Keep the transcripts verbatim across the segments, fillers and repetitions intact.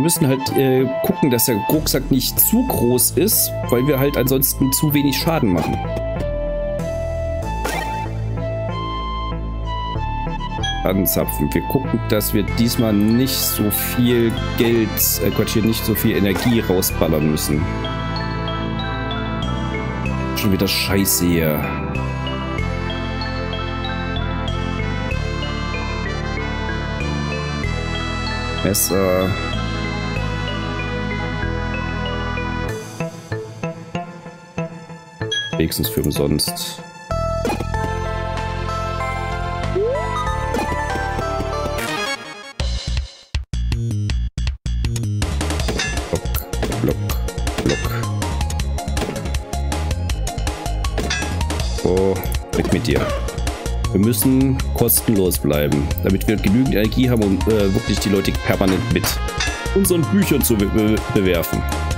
müssen halt äh, gucken, dass der Rucksack nicht zu groß ist, weil wir halt ansonsten zu wenig Schaden machen. Anzapfen. Wir gucken, dass wir diesmal nicht so viel Geld, äh Quatsch, hier nicht so viel Energie rausballern müssen. Schon wieder Scheiße hier. Messer. Wenigstens für umsonst. Block, Block, Block. So, weg mit dir. Wir müssen kostenlos bleiben, damit wir genügend Energie haben, um äh, wirklich die Leute permanent mit unseren Büchern zu be be bewerfen.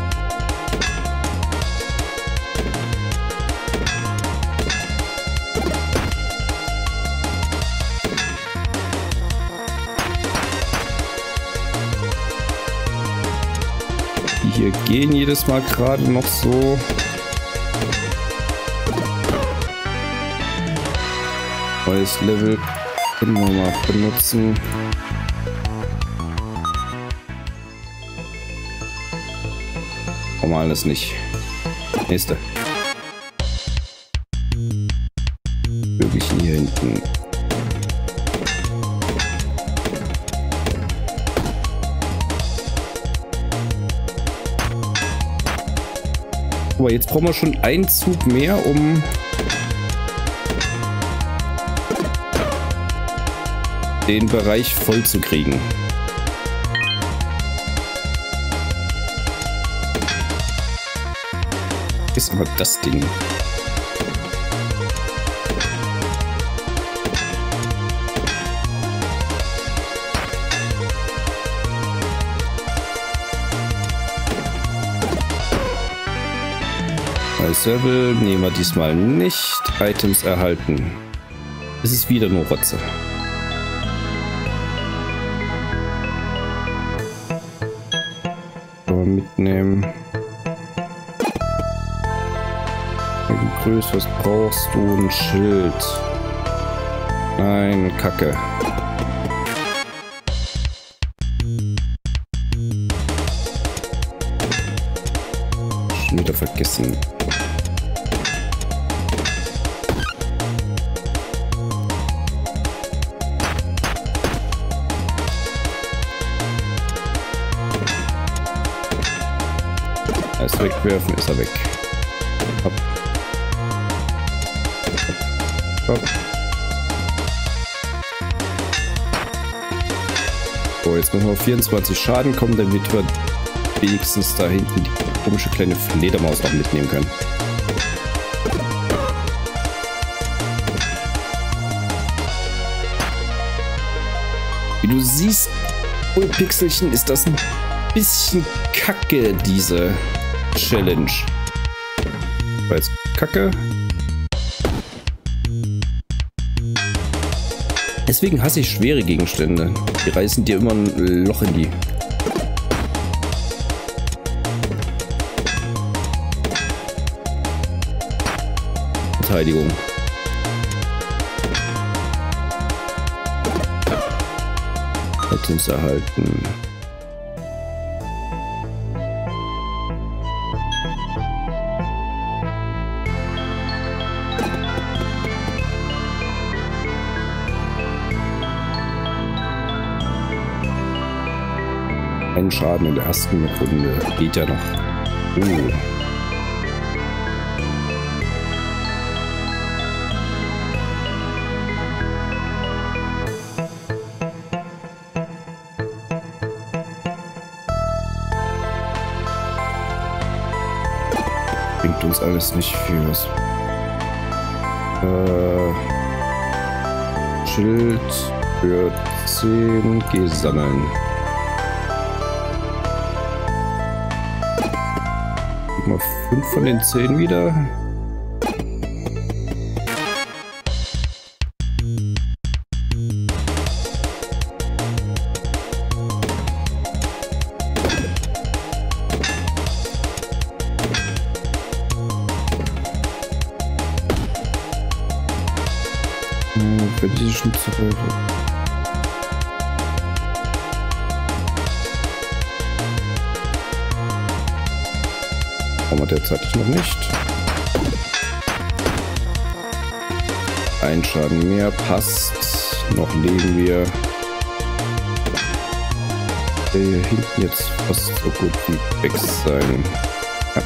Die hier gehen jedes Mal gerade noch so. Neues Level können wir mal benutzen. Brauchen wir alles nicht. Nächste. Wirklich hier hinten. Aber jetzt brauchen wir schon einen Zug mehr, um den Bereich voll zu kriegen. Ist aber das Ding. Als Level nehmen wir diesmal nicht. Items erhalten. Es ist wieder nur Rotze. Mitnehmen. Grüß, was brauchst du? Ein Schild. Nein, Kacke. Schon wieder vergessen. Erst wegwerfen, ist er weg. Hopp. Hopp. Hopp. So, jetzt müssen wir auf vierundzwanzig Schaden kommen, damit wir wenigstens da hinten die komische kleine Fledermaus auch mitnehmen können. Wie du siehst, Pixelchen, ist das ein bisschen kacke, diese Challenge. War jetzt kacke. Deswegen hasse ich schwere Gegenstände. Die reißen dir immer ein Loch in die. Verteidigung. Items erhalten. Ein Schaden in der ersten Runde. Geht ja noch. Uh. Bringt uns alles nicht viel was. Äh, Schild für zehn. Geh sammeln. Mal fünf von den zehn wieder. für diese Schnitzerhilfe. Brauchen wir derzeit noch nicht. Ein Schaden mehr passt. Noch leben wir. Der hier hinten jetzt fast so gut wie weg sein. Ja.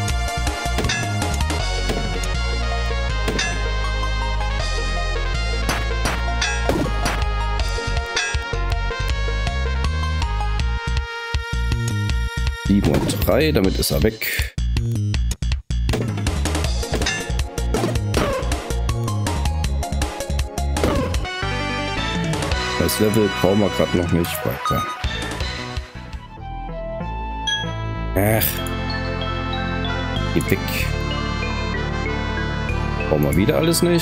sieben und drei, damit ist er weg. Das Level brauchen wir gerade noch nicht weiter. Ach. Geh weg. Brauchen wir wieder alles nicht.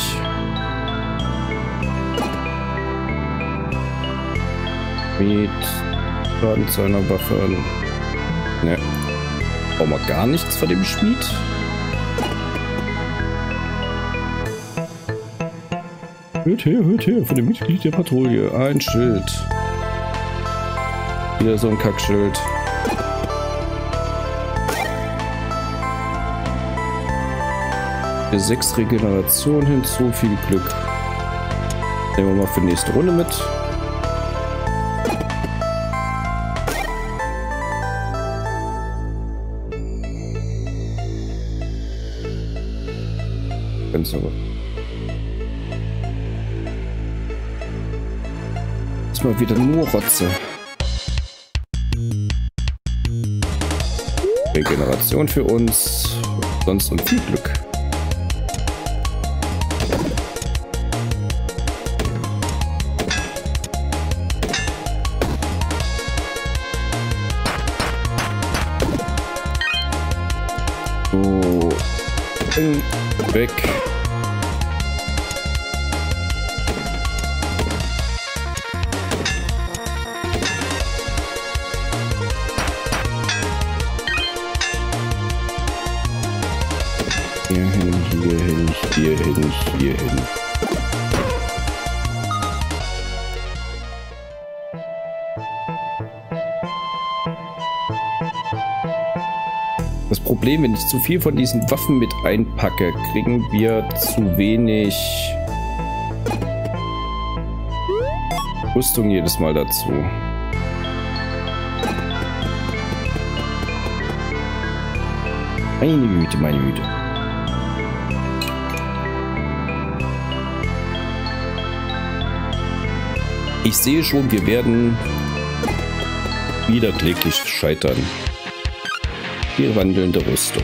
Mit Schaden zu einer Waffe. Ne. Brauchen wir gar nichts von dem Schmied. Hört her, hört her, von dem Mitglied der Patrouille. Ein Schild. Wieder so ein Kackschild. Für sechs Regeneration hinzu, viel Glück. Nehmen wir mal für die nächste Runde mit. Ganz aber. Ist mal wieder nur Rotze. Regeneration für uns. Sonst und viel Glück. So. Weg. Hier hin, hier hin, hier hin, hier hin. Das Problem, wenn ich zu viel von diesen Waffen mit einpacke, kriegen wir zu wenig Rüstung jedes Mal dazu. Meine Güte, meine Güte. Ich sehe schon, wir werden wieder kläglich scheitern. Die wandelnde Rüstung.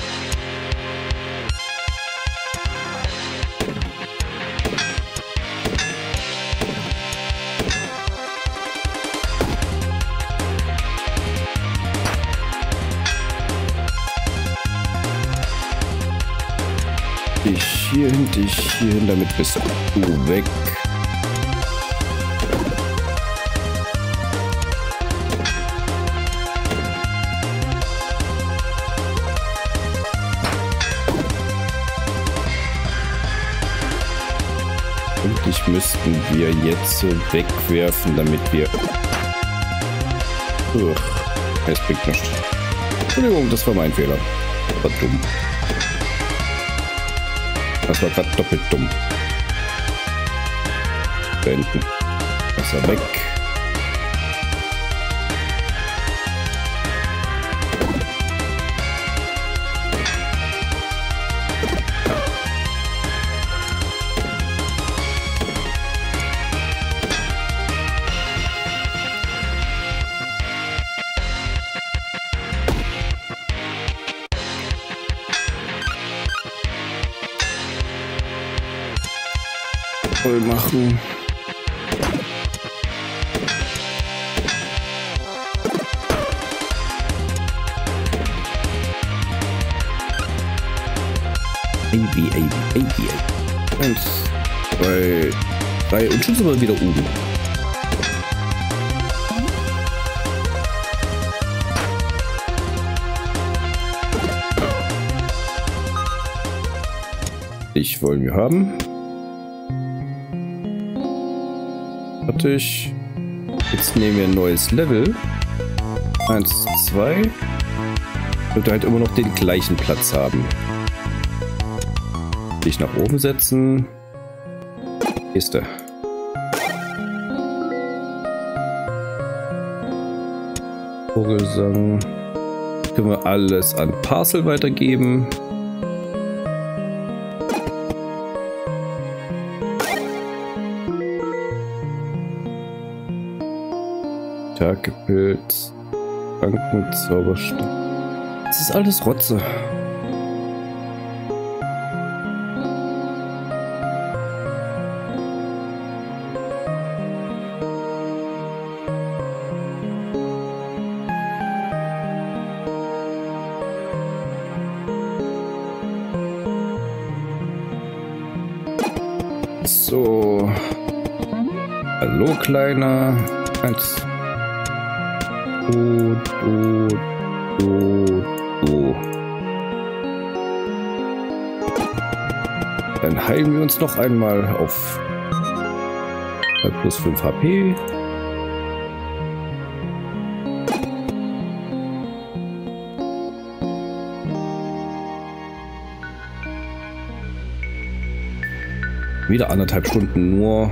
Dich hierhin, dich hierhin, damit bist du weg. Eigentlich müssten wir jetzt so wegwerfen, damit wir... Uch, es bringt nichts. Entschuldigung, das war mein Fehler. Das war dumm. Das war gerade doppelt dumm. Da hinten. Das ist er weg. Voll machen. A B, A B, A B. Eins, zwei, drei und schon sind wir wieder oben. Ich wollen wir haben. fertig. Jetzt nehmen wir ein neues Level. Eins, zwei. Und halt immer noch den gleichen Platz haben. Dich nach oben setzen. Ist er. Vogelsang. Können wir alles an Parcel weitergeben. Tagepilz. Bankenzauberstab. Das ist alles Rotze. So. Hallo, Kleiner. Eins. Du, du, du, du. Dann heilen wir uns noch einmal auf plus fünf H P. Wieder anderthalb Stunden nur.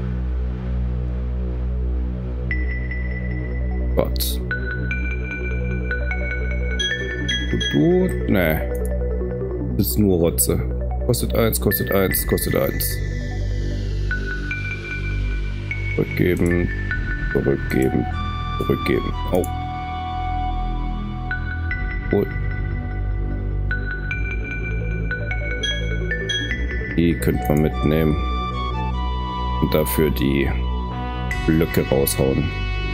Gott. Du, du, ne. Das ist nur Rotze. Kostet eins, kostet eins, kostet eins. Zurückgeben, zurückgeben, zurückgeben. Au. Oh. Die könnte man mitnehmen. Und dafür die Blöcke raushauen.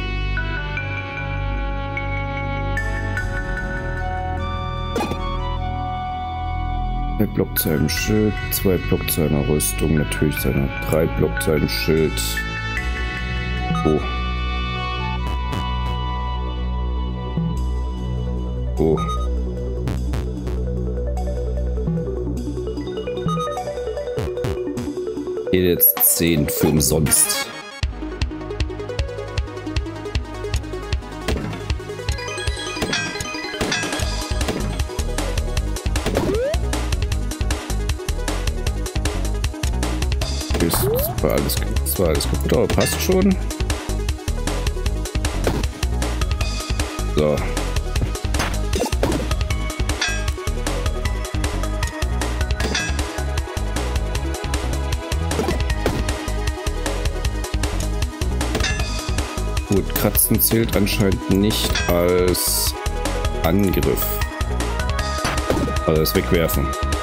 Zwei Blockzeilen Schild, zwei Blockzeilen Rüstung, natürlich seine drei Blockzeilen Schild. Oh. Oh. Hier jetzt zehn für umsonst. Das war alles, das war alles kaputt, aber passt schon. So. Gut, Kratzen zählt anscheinend nicht als Angriff. Also das Wegwerfen.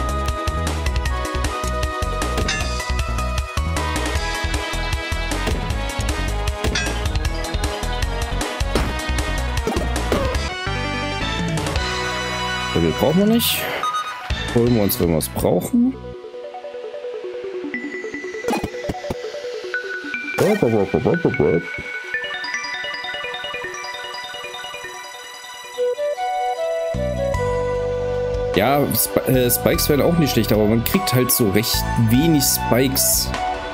So, brauchen wir nicht. Holen wir uns, wenn wir es brauchen. Ja, Sp äh, Spikes wären auch nicht schlecht, aber man kriegt halt so recht wenig Spikes.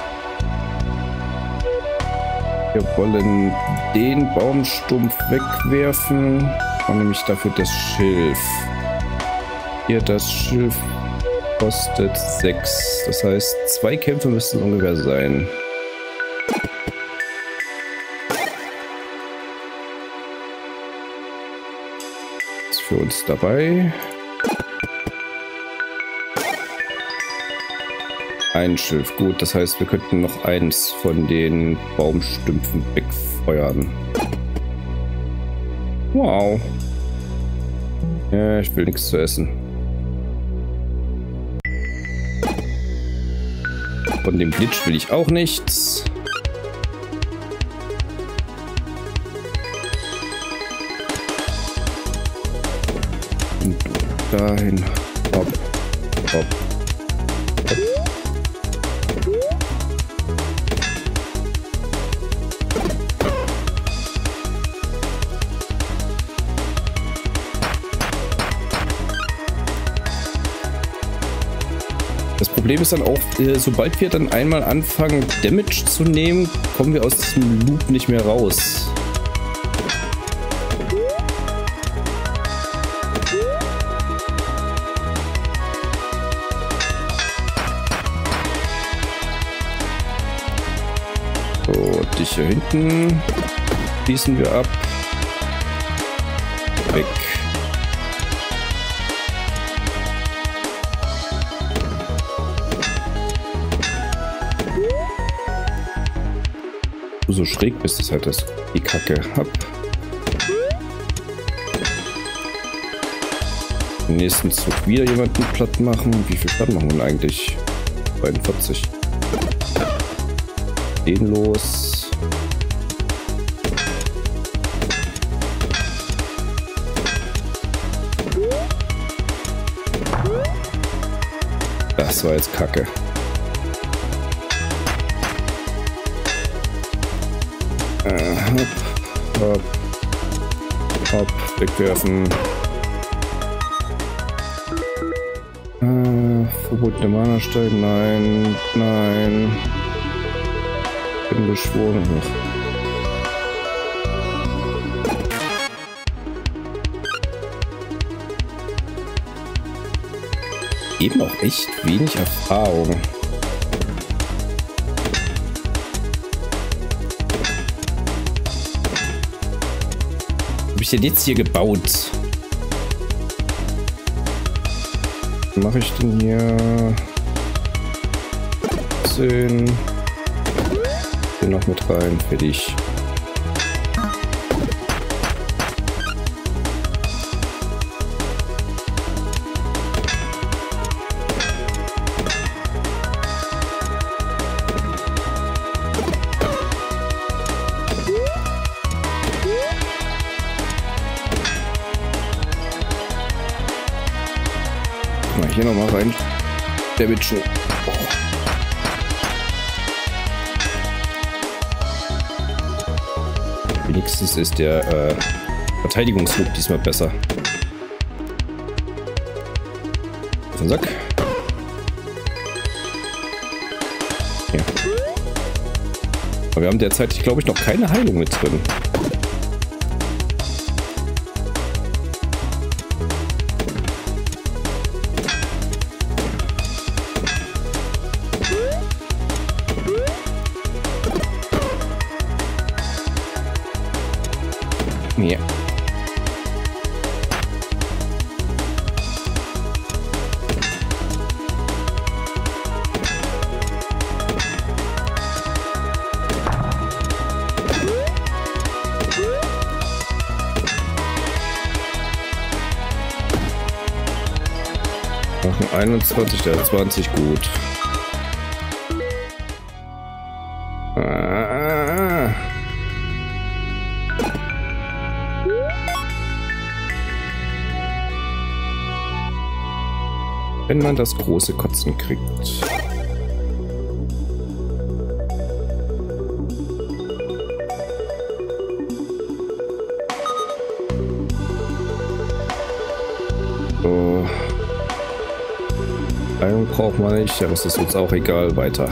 Wir wollen den Baumstumpf wegwerfen und nämlich dafür das Schilf. Hier das Schilf kostet sechs. Das heißt, zwei Kämpfe müssten ungefähr sein. Ist für uns dabei. Ein Schilf, gut. Das heißt, wir könnten noch eins von den Baumstümpfen wegfeuern. Wow. Ja, ich will nichts zu essen. Von dem Glitch will ich auch nichts. Und dahin. Hopp. Hopp. Das Problem ist dann auch, äh, sobald wir dann einmal anfangen, Damage zu nehmen, kommen wir aus diesem Loop nicht mehr raus. So, dich hier hinten schließen wir ab. Weg. Du so schräg bist, ist halt das die Kacke. Hab. Im nächsten Zug wieder jemanden platt machen. Wie viel platt machen wir eigentlich? zweiundvierzig. Den los. Das war jetzt Kacke. Äh, hopp, hopp, hopp, wegwerfen. Äh, verbotene Mana-Stein, nein, nein. Bin beschworen. Eben auch echt wenig Erfahrung. Habe ich denn jetzt hier gebaut? Was mache ich denn hier? zehn. Hier noch mit rein. Fertig. Hier noch mal rein. Der wird schon. Oh. Wenigstens ist der äh, Verteidigungsloop diesmal besser. Auf den Sack. Ja. Aber wir haben derzeit, glaube ich, noch keine Heilung mit drin. Ja. Machen einundzwanzig, der zwanzig, gut. Ah. Wenn man das große Kotzen kriegt. So. Heilung braucht man nicht, aber es ist uns auch egal. Weiter.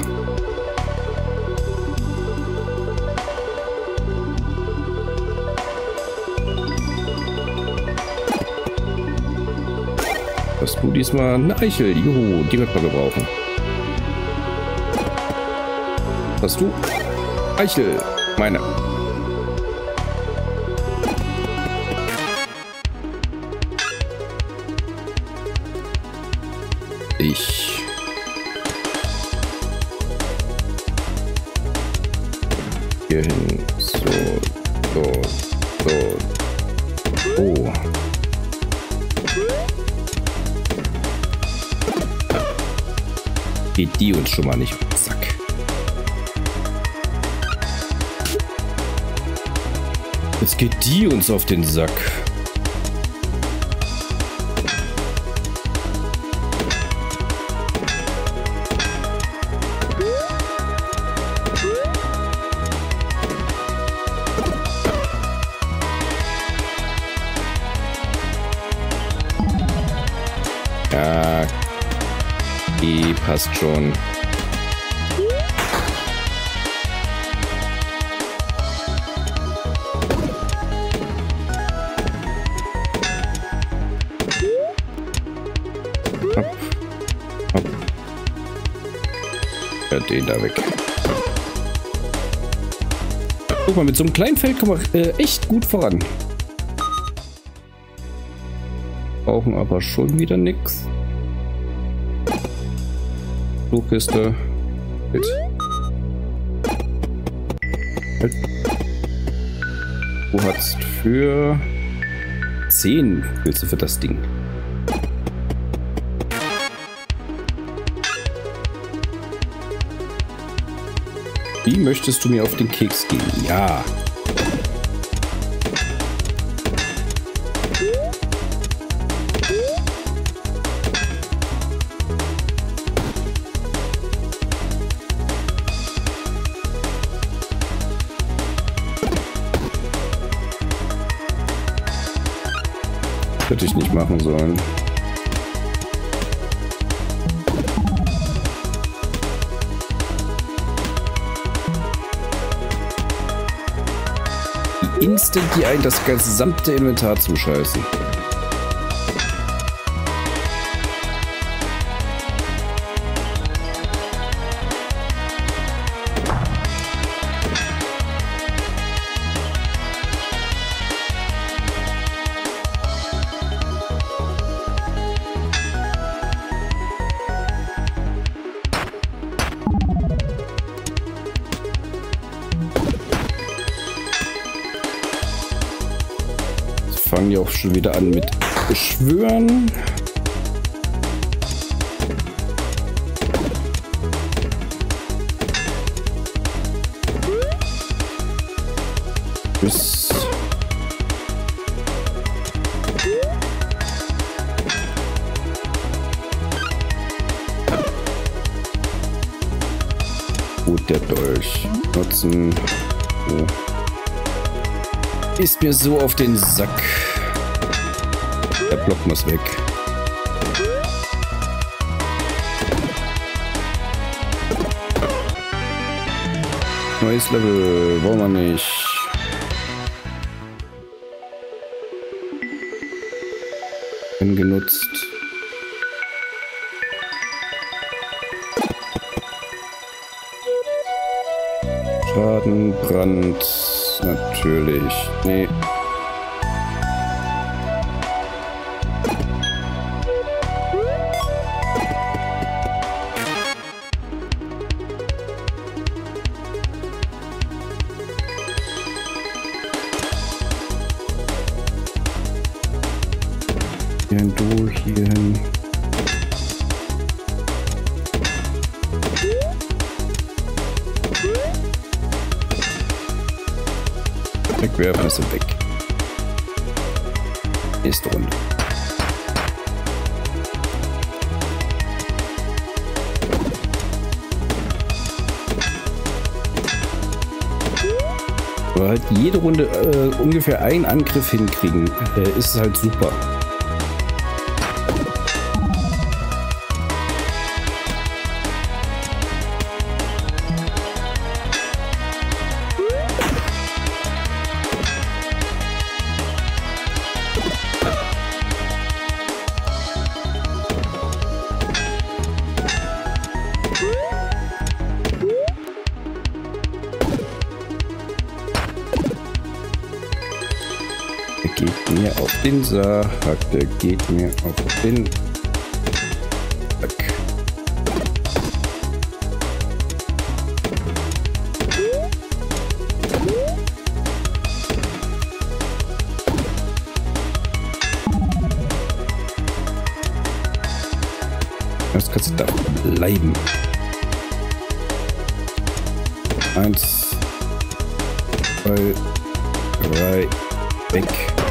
Hast du diesmal eine Eichel? Juhu, die wird man gebrauchen. Hast du? Eichel, meine. Ich. Hier hin. So, so, so. Oh. Geht die uns schon mal nicht auf den Sack. Jetzt geht die uns auf den Sack. Ja. Die passt schon. Hopp. Hopp. Ja, den da weg. Guck mal, mit so einem kleinen Feld kommen wir äh, echt gut voran. Brauchen aber schon wieder nichts. Flugkiste. Halt. Halt. Du hast für zehn willst du für das Ding. Wie möchtest du mir auf den Keks gehen? Ja. Hätte ich nicht machen sollen. Instant die ein das gesamte Inventar zuscheißen. Fangen die auch schon wieder an mit Beschwören. Bis gut, der Dolch nutzen. So. Ist mir so auf den Sack. Der Block muss weg. Neues Level wollen wir nicht. Bin genutzt. Schaden, Brand. Natürlich. Nee. Hier ein Du, hier hin. Wegwerfen ist er weg. Nächste Runde. Aber halt jede Runde äh, ungefähr einen Angriff hinkriegen, äh, ist halt super. Geht mir auf den Sack, der geht mir auf den Sack. Das kannst du da bleiben. Eins, zwei, drei, weg.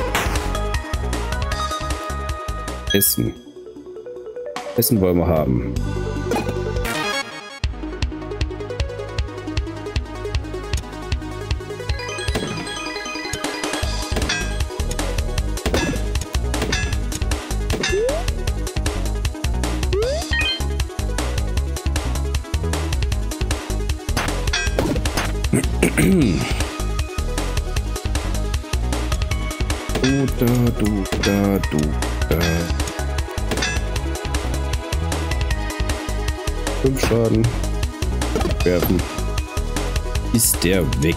Essen. Essen wollen wir haben. Du da, du da, du da. Fünf Schaden. Werfen. Ist der weg.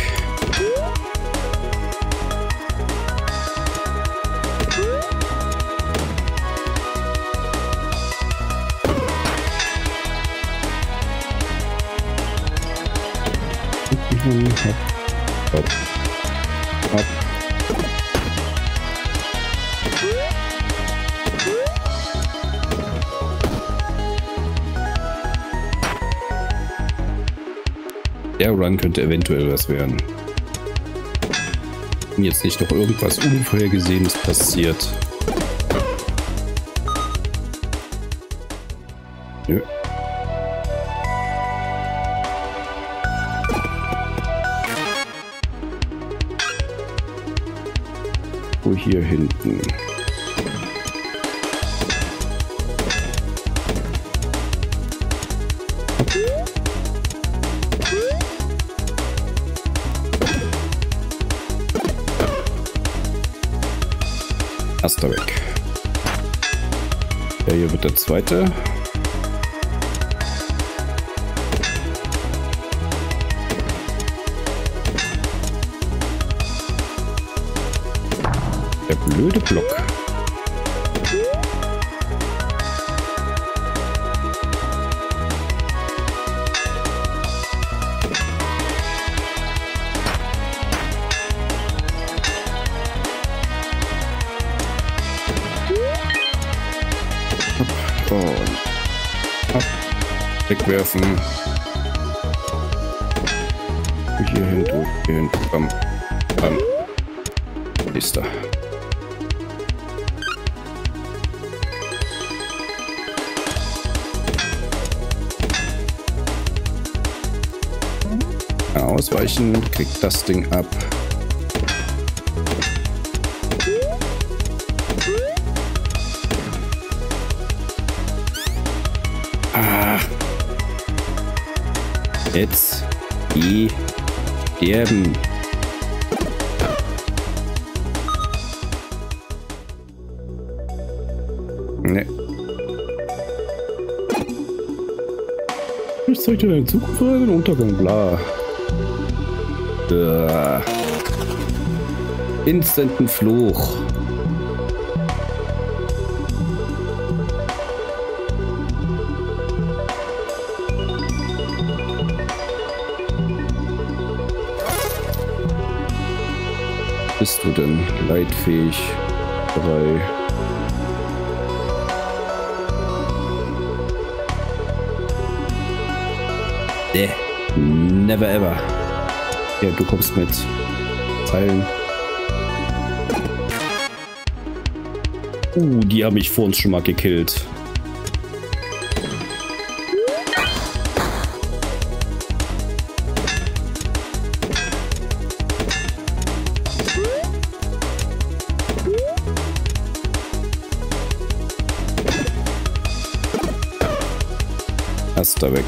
Hopp, hopp, hopp. Der Run könnte eventuell was werden. Wenn jetzt nicht noch irgendwas Unvorhergesehenes passiert. Nö. Wo hier hinten? Erster weg. Der hier wird der zweite. Der blöde Block. Und ab. Wegwerfen. Hier hin, du, hier hin. Bam. Bam. Nächster. Ausweichen, kriegt das Ding ab. Ah. Jetzt die sterben. Ne. Ich zeig dir deine Zukunft oder den Untergang, bla. Uh. Instanten Fluch. Bist du denn leitfähig? Drei. Nee. Never ever. Ja, du kommst mit Teilen. Uh, die haben mich vor uns schon mal gekillt. Erster weg.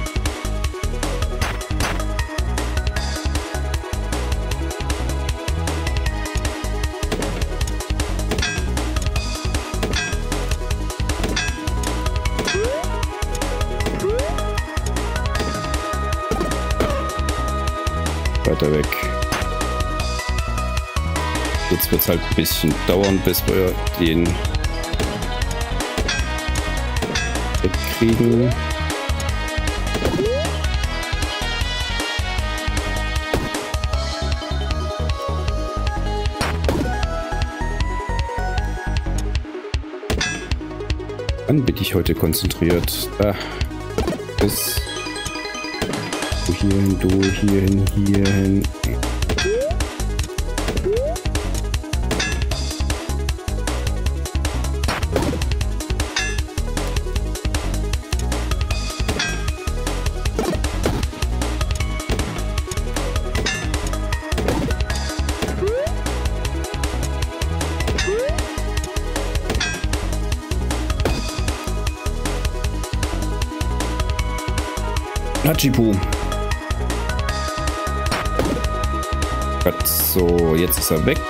Weiter weg. Jetzt wird es halt ein bisschen dauern, bis wir den wegkriegen. Dann bin ich heute konzentriert. Da. Bis. Du hierhin, du hierhin, hierhin. Hachipu. Gott, so, jetzt ist er weg.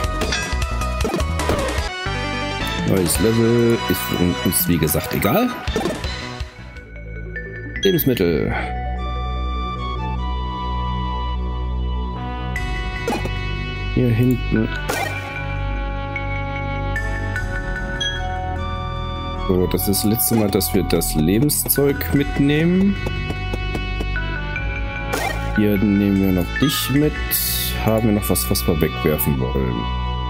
Neues Level ist für uns, wie gesagt, egal. Lebensmittel. Hier hinten. So, das ist das letzte Mal, dass wir das Lebenszeug mitnehmen. Hier nehmen wir noch dich mit. Haben wir noch was, was wir wegwerfen wollen?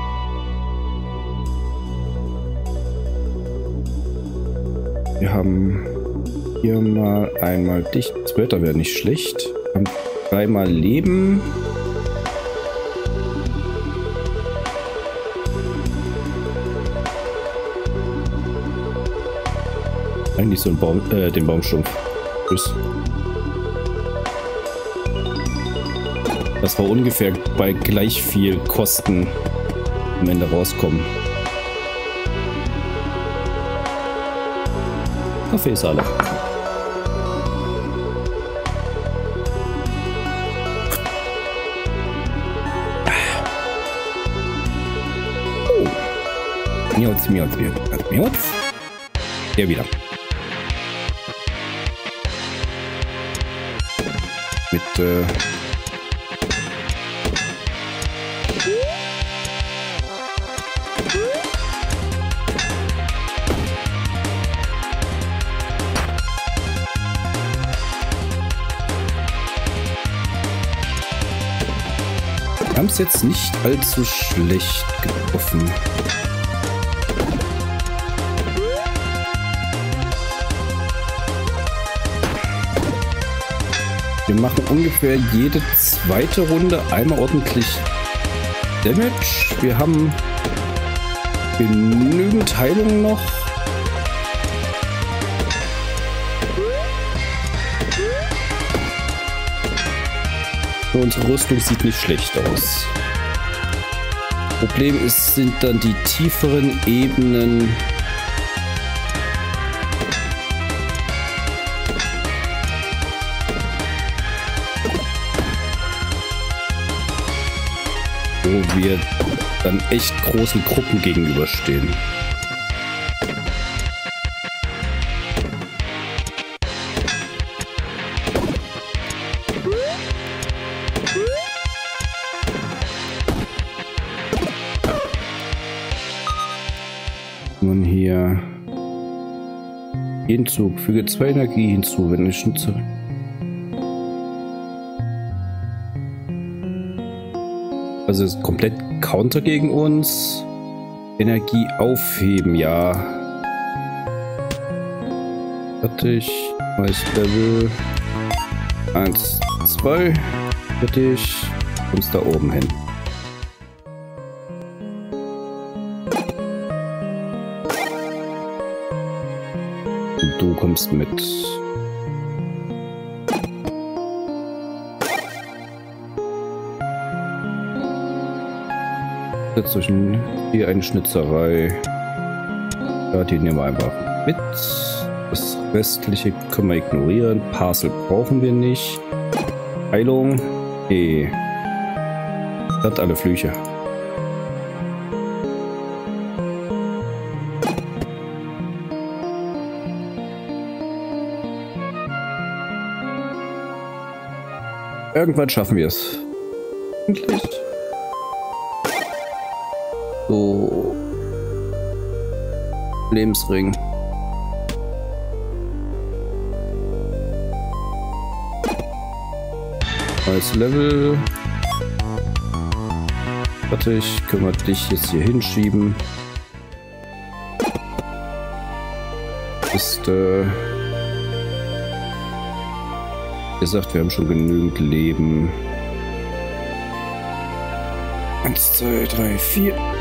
Wir haben hier mal einmal dich. Das Wetter wäre nicht schlecht. Wir haben dreimal Leben. Eigentlich so ein Baum, äh, den Baumstumpf. Tschüss. Das war ungefähr bei gleich viel Kosten am Ende rauskommen. Kaffee ist alle. Oh. Miauz, miauz, miauz, miauz. Der wieder. Mit äh wir haben es jetzt nicht allzu schlecht getroffen. Wir machen ungefähr jede zweite Runde einmal ordentlich Damage. Wir haben genügend Heilung noch. Unsere Rüstung sieht nicht schlecht aus. Problem ist, sind dann die tieferen Ebenen. Wo wir dann echt großen Gruppen gegenüberstehen. Nun hier Hinzug, füge zwei Energie hinzu, wenn ich nutze. Also ist komplett Counter gegen uns. Energie aufheben, ja. Fertig. Neues Level. Eins, zwei. Fertig. Kommst da oben hin. Und du kommst mit. Zwischen hier eine Schnitzerei. Ja, die nehmen wir einfach mit. Das restliche können wir ignorieren. Parcel brauchen wir nicht. Heilung. Okay. Hat alle Flüche. Irgendwann schaffen wir es. Endlich. So. Lebensring. Neues Level. Fertig. Können wir dich jetzt hier hinschieben. Ist, äh... wie gesagt, wir haben schon genügend Leben. Eins, zwei, drei, vier.